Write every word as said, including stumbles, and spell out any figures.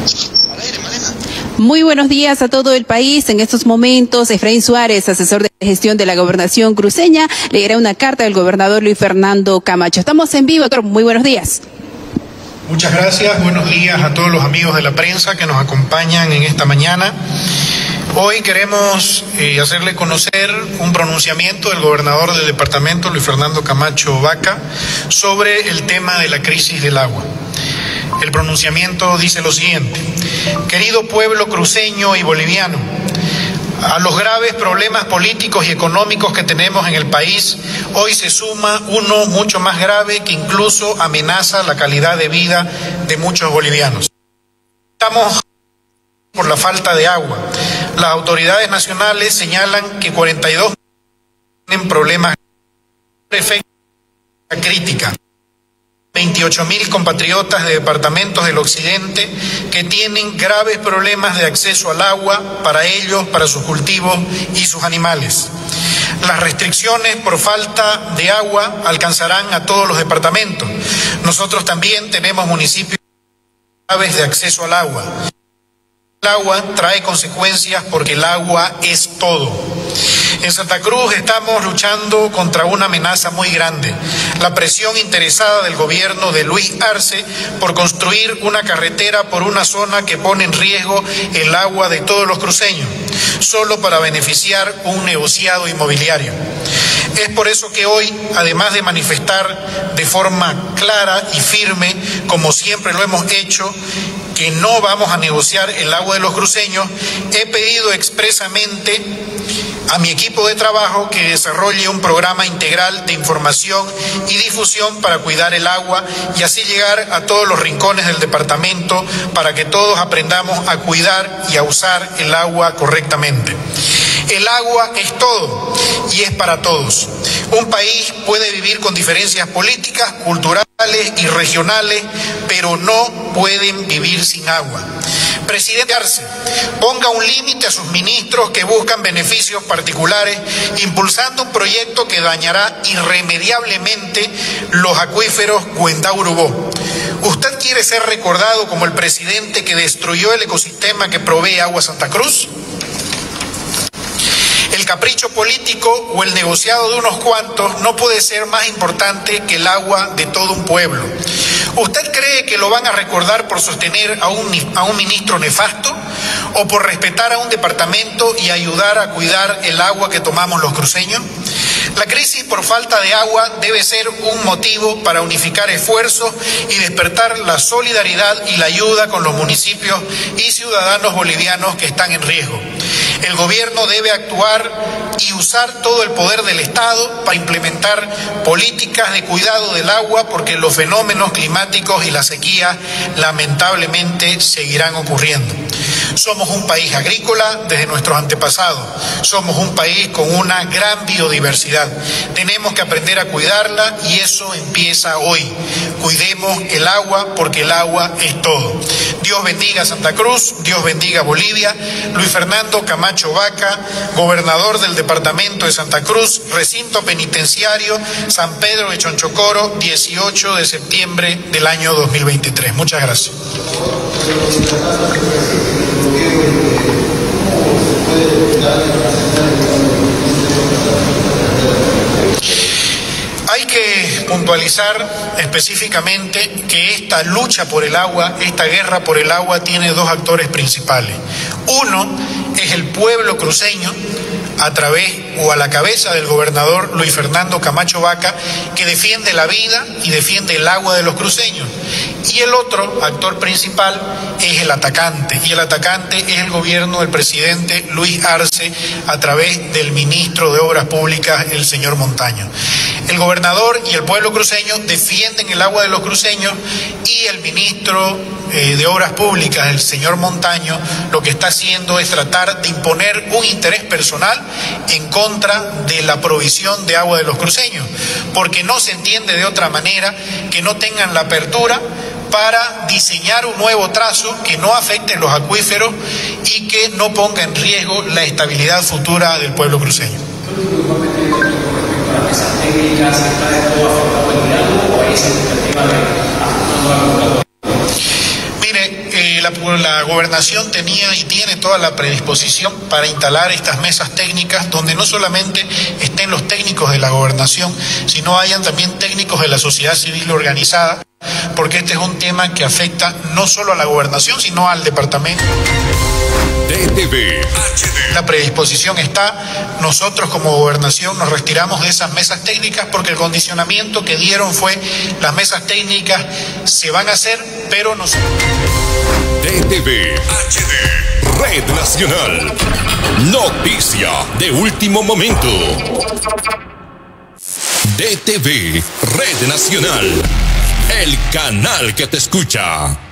Muy buenos días a todo el país. En estos momentos, Efraín Suárez, asesor de gestión de la Gobernación cruceña, leerá una carta del gobernador Luis Fernando Camacho. Estamos en vivo, doctor. Muy buenos días. Muchas gracias. Buenos días a todos los amigos de la prensa que nos acompañan en esta mañana. Hoy queremos eh, hacerle conocer un pronunciamiento del gobernador del departamento, Luis Fernando Camacho Vaca, sobre el tema de la crisis del agua. El pronunciamiento dice lo siguiente: querido pueblo cruceño y boliviano, a los graves problemas políticos y económicos que tenemos en el país, hoy se suma uno mucho más grave que incluso amenaza la calidad de vida de muchos bolivianos. Estamos por la falta de agua. Las autoridades nacionales señalan que cuarenta y dos tienen problemas de efecto crítica. veintiocho mil compatriotas de departamentos del occidente que tienen graves problemas de acceso al agua para ellos, para sus cultivos y sus animales. Las restricciones por falta de agua alcanzarán a todos los departamentos. Nosotros también tenemos municipios graves de acceso al agua. El agua trae consecuencias porque el agua es todo. En Santa Cruz estamos luchando contra una amenaza muy grande, la presión interesada del gobierno de Luis Arce por construir una carretera por una zona que pone en riesgo el agua de todos los cruceños, solo para beneficiar un negociado inmobiliario. Es por eso que hoy, además de manifestar de forma clara y firme, como siempre lo hemos hecho, que no vamos a negociar el agua de los cruceños, he pedido expresamente a mi equipo de trabajo que desarrolle un programa integral de información y difusión para cuidar el agua y así llegar a todos los rincones del departamento para que todos aprendamos a cuidar y a usar el agua correctamente. El agua es todo y es para todos. Un país puede vivir con diferencias políticas, culturales y regionales, pero no pueden vivir sin agua. Presidente Arce, ponga un límite a sus ministros que buscan beneficios particulares, impulsando un proyecto que dañará irremediablemente los acuíferos Cuendaurubó. ¿Usted quiere ser recordado como el presidente que destruyó el ecosistema que provee agua a Santa Cruz? El capricho político o el negociado de unos cuantos no puede ser más importante que el agua de todo un pueblo. ¿Usted cree que lo van a recordar por sostener a un, a un ministro nefasto o por respetar a un departamento y ayudar a cuidar el agua que tomamos los cruceños? La crisis por falta de agua debe ser un motivo para unificar esfuerzos y despertar la solidaridad y la ayuda con los municipios y ciudadanos bolivianos que están en riesgo. El gobierno debe actuar y usar todo el poder del Estado para implementar políticas de cuidado del agua, porque los fenómenos climáticos y la sequía lamentablemente seguirán ocurriendo. Somos un país agrícola desde nuestros antepasados. Somos un país con una gran biodiversidad. Tenemos que aprender a cuidarla y eso empieza hoy. Cuidemos el agua porque el agua es todo. Dios bendiga a Santa Cruz, Dios bendiga a Bolivia. Luis Fernando Camacho Vaca, gobernador del departamento de Santa Cruz, recinto penitenciario San Pedro de Chonchocoro, dieciocho de septiembre del año dos mil veintitrés. Muchas gracias. Hay que puntualizar específicamente que esta lucha por el agua, esta guerra por el agua, tiene dos actores principales. Uno es el pueblo cruceño, a través o a la cabeza del gobernador Luis Fernando Camacho Vaca, que defiende la vida y defiende el agua de los cruceños. Y el otro actor principal es el atacante, y el atacante es el gobierno del presidente Luis Arce a través del ministro de Obras Públicas, el señor Montaño. El gobernador y el pueblo cruceño defienden el agua de los cruceños y el ministro eh, de Obras Públicas, el señor Montaño, lo que está haciendo es tratar de imponer un interés personal en contra de la provisión de agua de los cruceños, porque no se entiende de otra manera que no tengan la apertura para diseñar un nuevo trazo que no afecte los acuíferos y que no ponga en riesgo la estabilidad futura del pueblo cruceño. Mire, eh, la la, la gobernación tenía y tiene toda la predisposición para instalar estas mesas técnicas donde no solamente estén los técnicos de la gobernación, sino hayan también técnicos de la sociedad civil organizada, porque este es un tema que afecta no solo a la gobernación, sino al departamento. D T V H D. La predisposición está, nosotros como gobernación nos retiramos de esas mesas técnicas porque el condicionamiento que dieron fue las mesas técnicas se van a hacer, pero no. D T V H D, Red Nacional, noticia de último momento. D T V Red Nacional, el canal que te escucha.